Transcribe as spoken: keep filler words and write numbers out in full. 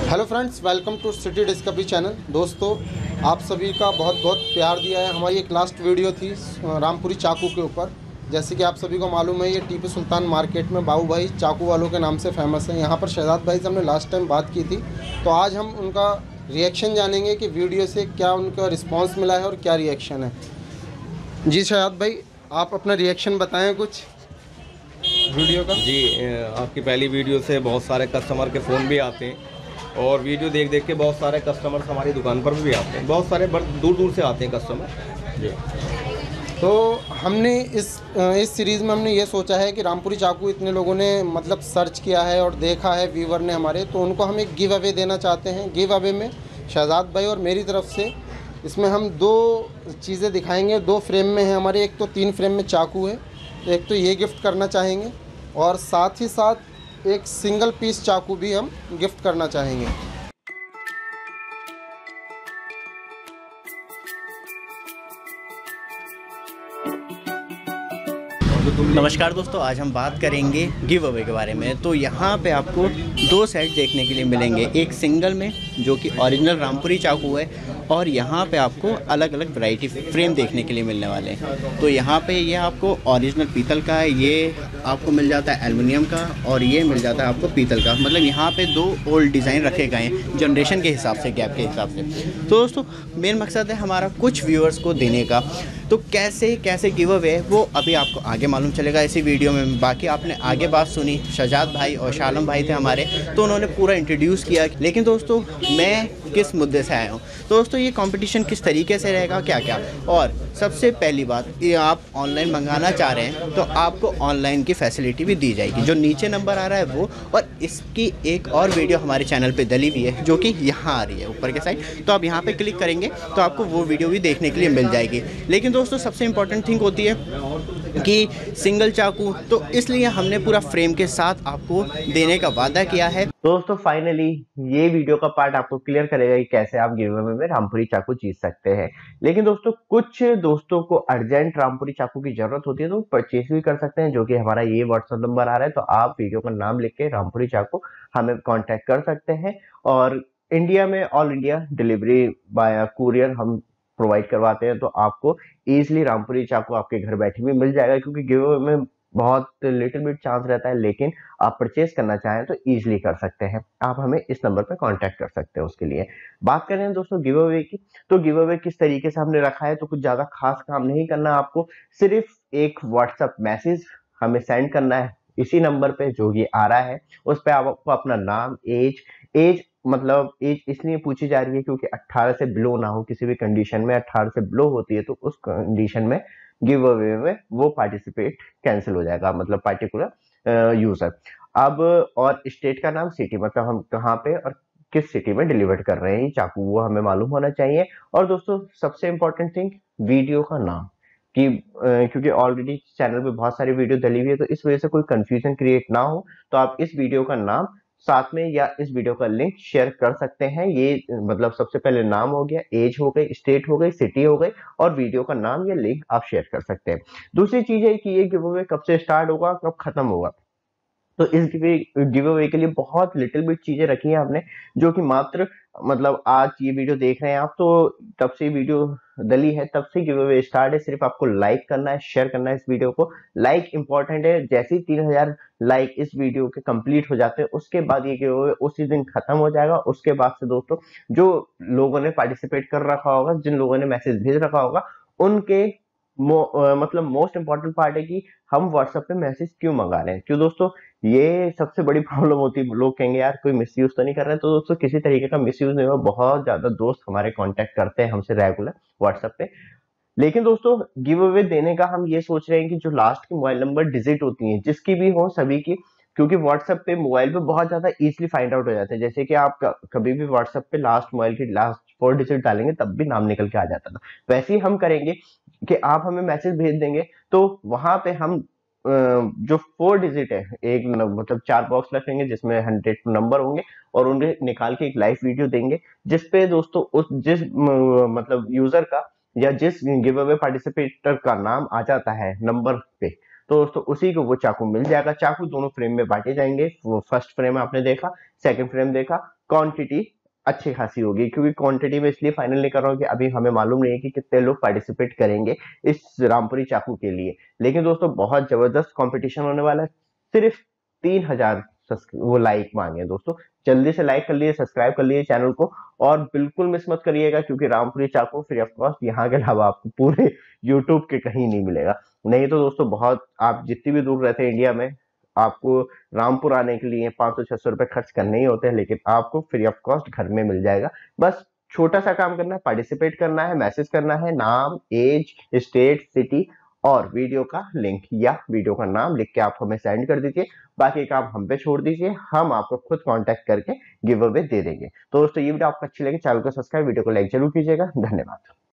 Hello friends, welcome to city discovery channel. दोस्तों, आप सभी का बहुत बहुत प्यार दिया है। हमारी एक लास्ट वीडियो थी रामपुरी चाकू के ऊपर। जैसे कि आप सभी को मालूम है, ये टीपू सुल्तान मार्केट में बाबू भाई चाकू वालों के नाम से फेमस है। यहाँ पर शहजाद भाई से हमने लास्ट टाइम बात की थी, तो आज हम उनका रिएक्शन जानेंगे कि वीडियो से क्या उनका रिस्पॉन्स मिला है और क्या रिएक्शन है। जी शहजाद भाई, आप अपना रिएक्शन बताएँ कुछ वीडियो का। जी, आपकी पहली वीडियो से बहुत सारे कस्टमर के फ़ोन भी आते हैं और वीडियो देख देख के बहुत सारे कस्टमर्स हमारी दुकान पर भी आते हैं। बहुत सारे दूर दूर से आते हैं कस्टमर जी। तो हमने इस इस सीरीज़ में हमने ये सोचा है कि रामपुरी चाकू इतने लोगों ने मतलब सर्च किया है और देखा है व्यूवर ने हमारे, तो उनको हम एक गिव अवे देना चाहते हैं। गिव अवे में शहजाद भाई और मेरी तरफ से इसमें हम दो चीज़ें दिखाएंगे। दो फ्रेम में है हमारे, एक तो तीन फ्रेम में चाकू है, तो एक तो ये गिफ्ट करना चाहेंगे और साथ ही साथ एक सिंगल पीस चाकू भी हम गिफ्ट करना चाहेंगे। नमस्कार दोस्तों, आज हम बात करेंगे गिव अवे के बारे में। तो यहाँ पे आपको दो सेट देखने के लिए मिलेंगे, एक सिंगल में जो कि ओरिजिनल रामपुरी चाकू है और यहाँ पे आपको अलग अलग वैरायटी फ्रेम देखने के लिए मिलने वाले हैं। तो यहाँ पे ये आपको ओरिजिनल पीतल का है, ये आपको मिल जाता है एल्युमिनियम का और ये मिल जाता है आपको पीतल का। मतलब यहाँ पे दो ओल्ड डिज़ाइन रखे गए हैं जनरेशन के हिसाब से, गैप के हिसाब से। तो दोस्तों, मेन मकसद है हमारा कुछ व्यूअर्स को देने का। तो कैसे कैसे गिव अवे है वो अभी आपको आगे मालूम चलेगा इसी वीडियो में। बाकी आपने आगे बात सुनी, शहजाद भाई और शालम भाई थे हमारे, तो उन्होंने पूरा इंट्रोड्यूस किया। लेकिन दोस्तों, मैं किस मुद्दे से आया हूँ, तो दोस्तों ये कंपटीशन किस तरीके से रहेगा, क्या क्या। और सबसे पहली बात, ये आप ऑनलाइन मंगाना चाह रहे हैं तो आपको ऑनलाइन की फैसिलिटी भी दी जाएगी, जो नीचे नंबर आ रहा है वो। और इसकी एक और वीडियो हमारे चैनल पे डली हुई है जो कि यहाँ आ रही है ऊपर के साइड, तो आप यहाँ पे क्लिक करेंगे तो आपको वो वीडियो भी देखने के लिए मिल जाएगी। लेकिन दोस्तों, सबसे इम्पॉर्टेंट थिंग होती है कि सिंगल चाकू, तो इसलिए हमने पूरा फ्रेम के साथ आपको देने का वादा किया है। दोस्तों, फाइनली ये वीडियो का पार्ट आपको क्लियर करेगा कि कैसे आप गिव अवे में रामपुरी चाकू जीत सकते हैं। लेकिन दोस्तों, कुछ दोस्तों को अर्जेंट रामपुरी चाकू की जरूरत होती है तो परचेस भी कर सकते हैं, जो कि हमारा ये व्हाट्सएप नंबर आ रहा है। तो आप वीडियो का नाम लिख के रामपुरी चाकू हमें कांटेक्ट कर सकते हैं और इंडिया में all India delivery by courier हम प्रोवाइड करवाते हैं। तो आपको इजीली रामपुरी चाकू आपके घर बैठे भी मिल जाएगा, क्योंकि गिव अवे में बहुत लिटिल बिट चांस रहता है। लेकिन आप परचेस करना चाहें तो इजीली कर सकते हैं। आप हमें इस नंबर पर कांटेक्ट कर सकते हैं उसके लिए। बात करें हैं दोस्तों गिव अवे की, तो गिव अवे किस तरीके से हमने रखा है, तो कुछ ज्यादा खास काम नहीं करना आपको। सिर्फ एक व्हाट्सएप मैसेज हमें सेंड करना है इसी नंबर पे जो ये आ रहा है। उस पर आपको अपना नाम, एज एज मतलब एज इसलिए पूछी जा रही है क्योंकि अठारह से बिलो ना हो। किसी भी कंडीशन में अठारह से बिलो होती है तो उस कंडीशन में गिव अवे में वो पार्टिसिपेट कैंसिल हो जाएगा, मतलब पार्टिकुलर यूजर। अब और स्टेट का नाम, सिटी, मतलब हम कहाँ पे और किस सिटी में डिलीवर कर रहे हैं ये चाकू, वो हमें मालूम होना चाहिए। और दोस्तों, सबसे इंपॉर्टेंट थिंग, वीडियो का नाम, कि क्योंकि ऑलरेडी चैनल पे बहुत सारी वीडियो डली हुई है, तो इस वजह से कोई कंफ्यूजन क्रिएट ना हो, तो आप इस वीडियो का नाम साथ में या इस वीडियो का लिंक शेयर कर सकते हैं। ये मतलब सबसे पहले नाम हो गया, एज हो गई, स्टेट हो गई, सिटी हो गई, और वीडियो का नाम या लिंक आप शेयर कर सकते हैं। दूसरी चीज है कि ये गिव अवे कब से स्टार्ट होगा, कब खत्म होगा। तो इस गिव अवे के लिए बहुत लिटिल बिट चीजें रखी हैं आपने, जो कि मात्र मतलब आज ये वीडियो देख रहे हैं आप, तो तब से वीडियो डली है, तब से गिव अवे स्टार्ट है। सिर्फ आपको लाइक करना है, शेयर करना है इस वीडियो को। लाइक इंपॉर्टेंट है। जैसे ही तीन हजार लाइक इस वीडियो के कंप्लीट हो जाते हैं, उसके बाद ये गिव अवे उसी दिन खत्म हो जाएगा। उसके बाद से दोस्तों, जो लोगों ने पार्टिसिपेट कर रखा होगा, जिन लोगों ने मैसेज भेज रखा होगा, उनके मो, आ, मतलब मोस्ट इंपॉर्टेंट पार्ट है कि हम व्हाट्सएप पे मैसेज क्यों मंगा रहे हैं। क्यों दोस्तों, ये सबसे बड़ी प्रॉब्लम होती है। लोग कहेंगे यार कोई मिसयूज तो नहीं कर रहे हैं, तो दोस्तों किसी तरीके का मिसयूज नहीं हुआ। बहुत ज्यादा दोस्त हमारे कांटेक्ट करते हैं हमसे रेगुलर व्हाट्सएप पे। लेकिन दोस्तों, गिव अवे देने का हम ये सोच रहे हैं कि जो लास्ट की मोबाइल नंबर डिजिट होती है, जिसकी भी हो, सभी की, क्योंकि व्हाट्सएप पे मोबाइल पे बहुत ज्यादा इजीली फाइंड आउट हो जाते हैं। जैसे कि आप कभी भी व्हाट्सएप पे लास्ट मोबाइल की लास्ट फोर डिजिट डालेंगे तब भी नाम निकल के आ जाता था। वैसे ही हम करेंगे कि आप हमें मैसेज भेज देंगे, तो वहां पे हम जो फोर डिजिट है, एक मतलब चार बॉक्स रखेंगे जिसमें हंड्रेड नंबर होंगे और उन्हें निकाल के एक लाइव वीडियो देंगे, जिसपे दोस्तों उस जिस मतलब यूजर का या जिस गिव अवे पार्टिसिपेटर का नाम आ जाता है नंबर पे, तो दोस्तों उसी को वो चाकू मिल जाएगा। चाकू दोनों फ्रेम में बांटे जाएंगे। वो फर्स्ट फ्रेम आपने देखा, सेकंड फ्रेम देखा, क्वांटिटी अच्छी खासी होगी, क्योंकि क्वांटिटी में इसलिए फाइनल नहीं कर रहा हूँ कि अभी हमें मालूम नहीं है कि कितने लोग पार्टिसिपेट करेंगे इस रामपुरी चाकू के लिए। लेकिन दोस्तों बहुत जबरदस्त कंपटीशन होने वाला है। सिर्फ तीन हजार वो लाइक मांगे दोस्तों, जल्दी से लाइक कर लीजिए, सब्सक्राइब कर लीजिए चैनल को, और बिल्कुल मिस मत करिएगा, क्योंकि रामपुरी चाकू फ्री ऑफ कॉस्ट यहाँ के अलावा आपको पूरे यूट्यूब के कहीं नहीं मिलेगा। नहीं तो दोस्तों बहुत, आप जितनी भी दूर रहते हैं इंडिया में, आपको रामपुर आने के लिए पाँच सौ छह सौ रुपए खर्च करने ही होते हैं, लेकिन आपको फ्री ऑफ कॉस्ट घर में मिल जाएगा। बस छोटा सा काम करना है, पार्टिसिपेट करना है, मैसेज करना है, नाम, एज, स्टेट, सिटी और वीडियो का लिंक या वीडियो का नाम लिख के आप हमें सेंड कर दीजिए। बाकी काम हम पे छोड़ दीजिए, हम आपको खुद कांटेक्ट करके गिव अवे दे देंगे। तो दोस्तों ये वीडियो आपको अच्छी लगी, चैनल को सब्सक्राइब, वीडियो को लाइक जरूर कीजिएगा। धन्यवाद।